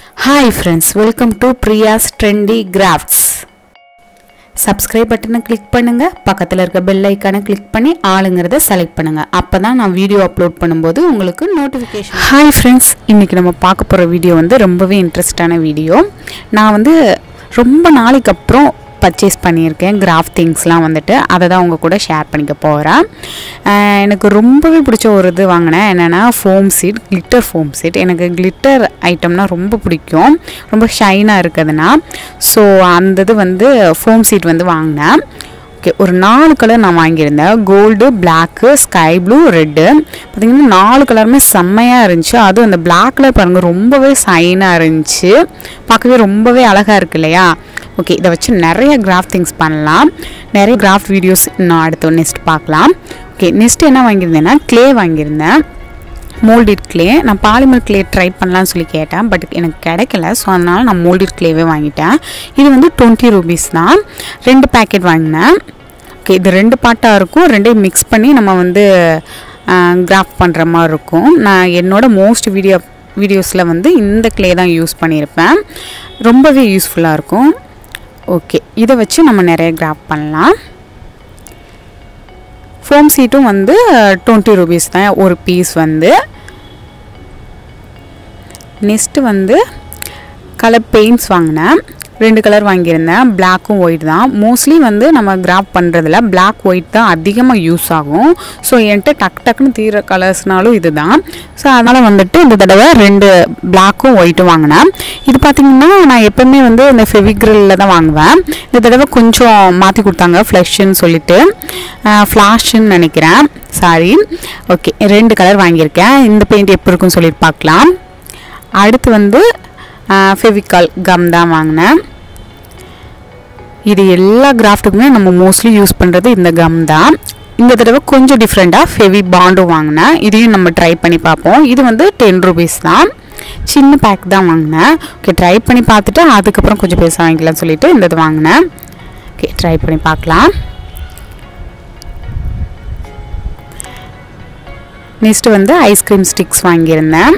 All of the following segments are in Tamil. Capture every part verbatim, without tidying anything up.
Hi friends, welcome to Priya's Trendy Crafts. Subscribe button click பண்ணுங்க, பக்கத்துல இருக்க bell icon click பண்ணி ஆளுங்கறத select பண்ணுங்க. அப்பதான் நான் வீடியோ அப்லோட் பண்ணும்போது உங்களுக்கு notification. Hi friends, இன்னைக்கு நம்ம பார்க்க போற வீடியோ வந்து ரொம்பவே இன்ட்ரஸ்டான வீடியோ. நான் வந்து ரொம்ப நாளைக்கு அப்புறம் பர்ச்சேஸ் பண்ணியிருக்கேன் கிராஃப்ட் திங்ஸ்லாம் வந்துட்டு அதை தான் உங்கள் கூட ஷேர் பண்ணிக்க போகிறேன். எனக்கு ரொம்பவே பிடிச்ச ஒரு இது வாங்கினேன், என்னென்னா foam sheet, glitter foam sheet. எனக்கு கிளிட்டர் ஐட்டம்னா ரொம்ப பிடிக்கும், ரொம்ப ஷைனாக இருக்குதுன்னா. ஸோ அந்த இது வந்து ஃபோம் சீட் வந்து வாங்கினேன். ஓகே, ஒரு நாலு கலர் நான் வாங்கியிருந்தேன், gold, black, sky blue, red. பார்த்திங்கன்னா நாலு கலருமே செம்மையாக இருந்துச்சு. அதுவும் அந்த பிளாக் கலர் பாருங்கள் ரொம்பவே ஷைனாக இருந்துச்சு, பார்க்கவே ரொம்பவே அழகாக இருக்கு இல்லையா. ஓகே, இதை வச்சு நிறைய கிராஃப்ட் திங்ஸ் பண்ணலாம், நிறைய கிராஃப்ட் வீடியோஸ் நான் அடுத்து நெக்ஸ்ட் பார்க்கலாம். ஓகே, நெக்ஸ்ட் என்ன வாங்கியிருந்தேன்னா க்ளே வாங்கியிருந்தேன், மோல்டிட் க்ளே. நான் பாலிமர் க்ளே ட்ரை பண்ணலான்னு சொல்லி கேட்டேன், பட் எனக்கு கிடைக்கல. ஸோ அதனால் நான் மோல்டிட் க்ளேவே வாங்கிட்டேன். இது வந்து டுவெண்ட்டி ருபீஸ் தான், ரெண்டு பேக்கெட் வாங்கினேன். ஓகே, இது ரெண்டு பாட்டாக இருக்கும், ரெண்டையும் மிக்ஸ் பண்ணி நம்ம வந்து கிராஃப்ட் பண்ணுற மாதிரி இருக்கும். நான் என்னோட மோஸ்ட் வீடியோ வீடியோஸில் வந்து இந்த க்ளே தான் யூஸ் பண்ணியிருப்பேன், ரொம்பவே யூஸ்ஃபுல்லாக இருக்கும். ஓகே, இதை வச்சு நம்ம நிறைய கிராஃப்ட் பண்ணலாம். ஃபோம் சீட்டும் வந்து டுவெண்ட்டி ருபீஸ் தான் ஒரு பீஸ் வந்து. நெக்ஸ்ட்டு வந்து கலர் பெயிண்ட்ஸ் வாங்கினேன், ரெண்டு கலர் வாங்கியிருந்தேன், பிளாக்கும் ஒயிட் தான். மோஸ்ட்லி வந்து நம்ம கிராஃப்ட் பண்ணுறதுல பிளாக் ஒயிட் தான் அதிகமாக யூஸ் ஆகும். ஸோ என்கிட்ட டக் டக்குன்னு தீர கலர்ஸ்னாலும் இது தான். ஸோ அதனால் வந்துட்டு இந்த தடவை ரெண்டு பிளாக்கும் ஒயிட்டும் வாங்கினேன். இது பார்த்திங்கன்னா நான் எப்போவுமே வந்து இந்த ஃபெவிக்ரிலில் தான் வாங்குவேன். இந்த தடவை கொஞ்சம் மாற்றி கொடுத்தாங்க, ஃப்ளஷ்ன்னு சொல்லிட்டு, ஃப்ளாஷ்ன்னு நினைக்கிறேன், சாரி. ஓகே, ரெண்டு கலர் வாங்கியிருக்கேன். இந்த பெயிண்ட் எப்படி இருக்குன்னு சொல்லிட்டு பார்க்கலாம். அடுத்து வந்து ஃபெவிகால் கம் தான் வாங்கினேன். இது எல்லா கிராஃப்ட்டுக்குமே நம்ம மோஸ்ட்லி யூஸ் பண்ணுறது இந்த கம் தான். இந்த தடவை கொஞ்சம் டிஃப்ரெண்ட்டாக ஃபெவி பாண்டும் வாங்கினேன், இதையும் நம்ம ட்ரை பண்ணி பார்ப்போம். இது வந்து டென் ருபீஸ் தான், சின்ன பேக் தான் வாங்கினேன். ஓகே, ட்ரை பண்ணி பார்த்துட்டு அதுக்கப்புறம் கொஞ்சம் பேச வாங்கிக்கலாம்னு சொல்லிட்டு இந்த இது வாங்கினேன். ஓகே, ட்ரை பண்ணி பார்க்கலாம். நெக்ஸ்ட்டு வந்து ஐஸ்கிரீம் ஸ்டிக்ஸ் வாங்கியிருந்தேன்.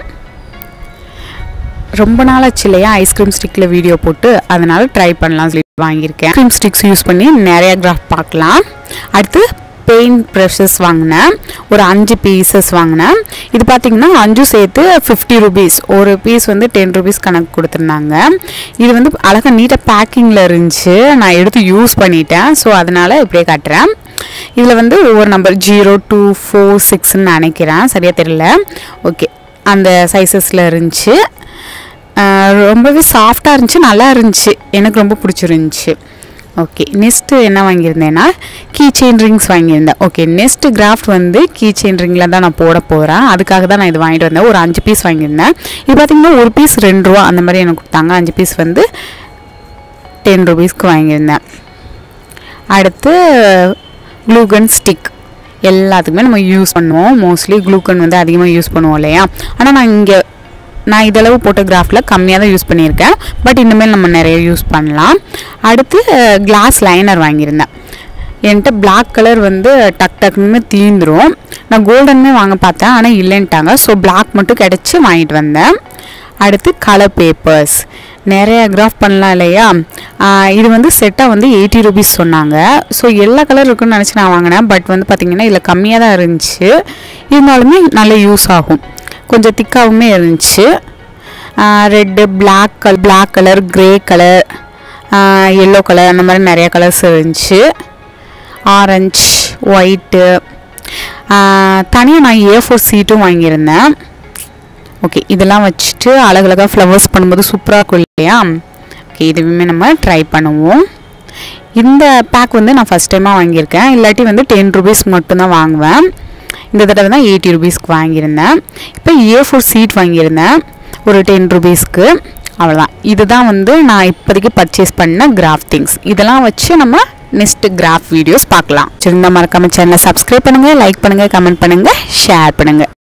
ரொம்ப நாள் ஆச்சு இல்லையா ஐஸ்கிரீம் ஸ்டிக்கில் வீடியோ போட்டு, அதனால் ட்ரை பண்ணலாம் சொல்லி வாங்கியிருக்கேன். ஐஸ்கிரீம் ஸ்டிக்ஸ் யூஸ் பண்ணி நிறைய கிராஃப்ட் பார்க்கலாம். அடுத்து பெயிண்ட் ப்ரஷஸ் வாங்கினேன், ஒரு அஞ்சு பீசஸ் வாங்கினேன். இது பார்த்திங்கன்னா அஞ்சும் சேர்த்து ஃபிஃப்டி ருபீஸ், ஒரு பீஸ் வந்து டென் ருபீஸ் கணக்கு கொடுத்துருந்தாங்க. இது வந்து அழகாக நீட்டாக பேக்கிங்கில் இருந்துச்சு, நான் எடுத்து யூஸ் பண்ணிட்டேன். ஸோ அதனால் இப்படியே காட்டுறேன். இதில் வந்து ஒவ்வொரு நம்பர் ஜீரோ டூ ஃபோர் சிக்ஸ்ன்னு நினைக்கிறேன், சரியாக தெரியல. ஓகே, அந்த சைஸஸில் இருந்துச்சு, ரொம்பவே சாஃப்டாக இருந்துச்சு, நல்லா இருந்துச்சு, எனக்கு ரொம்ப பிடிச்சிருந்துச்சி. ஓகே, நெக்ஸ்ட்டு என்ன வாங்கியிருந்தேன்னா கீ செயின் ரிங்ஸ் வாங்கியிருந்தேன். ஓகே, நெக்ஸ்ட்டு கிராஃப்ட் வந்து கீ செயின் ரிங்கில் தான் நான் போட போகிறேன், அதுக்காக தான் நான் இது வாங்கிட்டு வந்தேன். ஒரு அஞ்சு பீஸ் வாங்கியிருந்தேன். இது பார்த்திங்கன்னா ஒரு பீஸ் ரெண்டு ரூபா அந்த மாதிரி எனக்கு கொடுத்தாங்க, அஞ்சு பீஸ் வந்து டென் ருபீஸ்க்கு வாங்கியிருந்தேன். அடுத்து க்ளூகன் ஸ்டிக், எல்லாத்துக்குமே நம்ம யூஸ் பண்ணுவோம், மோஸ்ட்லி க்ளூகன் வந்து அதிகமாக யூஸ் பண்ணுவோம் இல்லையா. ஆனால் நான் இங்கே நான் இதளவு போட்ட கிராஃப்டில் கம்மியாக தான் யூஸ் பண்ணியிருக்கேன், பட் இனிமேல் நம்ம நிறைய யூஸ் பண்ணலாம். அடுத்து கிளாஸ் லைனர் வாங்கியிருந்தேன். என்கிட்ட பிளாக் கலர் வந்து டக் டக்குன்னு தீந்துடும். நான் கோல்டனுமே வாங்க பார்த்தேன், ஆனால் இல்லைன்ட்டாங்க. ஸோ பிளாக் மட்டும் கிடச்சி வாங்கிட்டு வந்தேன். அடுத்து கலர் பேப்பர்ஸ், நிறைய கிராஃப்ட் பண்ணலாம் இல்லையா. இது வந்து செட்டாக வந்து எயிட்டி ருபீஸ் சொன்னாங்க. ஸோ எல்லா கலர் இருக்குன்னு நினச்சி நான் வாங்கினேன், பட் வந்து பார்த்திங்கன்னா இதில் கம்மியாக தான் இருந்துச்சு, இருந்தாலுமே நல்ல யூஸ் ஆகும், கொஞ்சம் திக்காகவுமே இருந்துச்சு. Red, black colour, black colour, grey colour, yellow colour, அந்த மாதிரி நிறைய கலர்ஸ் இருந்துச்சு. ஆரஞ்சு, ஒயிட்டு, தனியாக நான் ஏ ஃபோர் சீட்டும் வாங்கியிருந்தேன். ஓகே, இதெல்லாம் வச்சுட்டு அழகழகாக ஃப்ளவர்ஸ் பண்ணும்போது சூப்பராக இருக்கும் இல்லையா. ஓகே, இதுவுமே நம்ம ட்ரை பண்ணுவோம். இந்த பேக் வந்து நான் ஃபஸ்ட் டைமாக வாங்கியிருக்கேன், இல்லாட்டி வந்து டென் ருபீஸ் மட்டும்தான் வாங்குவேன். இந்த தடவை தான் எயிட்டி ருபீஸ்க்கு வாங்கியிருந்தேன். இப்போ ஏ ஃபோர் சீட் வாங்கியிருந்தேன் ஒரு டென் ருபீஸ்க்கு, அவ்வளோதான். இதுதான் வந்து நான் இப்போதைக்கு பர்ச்சேஸ் பண்ண கிராஃப்ட் திங்ஸ். இதெல்லாம் வச்சு நம்ம நெக்ஸ்ட் கிராஃப்ட் வீடியோஸ் பார்க்கலாம். சரிங்க, மறக்காம சேனலை சப்ஸ்கிரைப் பண்ணுங்கள், லைக் பண்ணுங்கள், கமெண்ட் பண்ணுங்கள், ஷேர் பண்ணுங்கள்.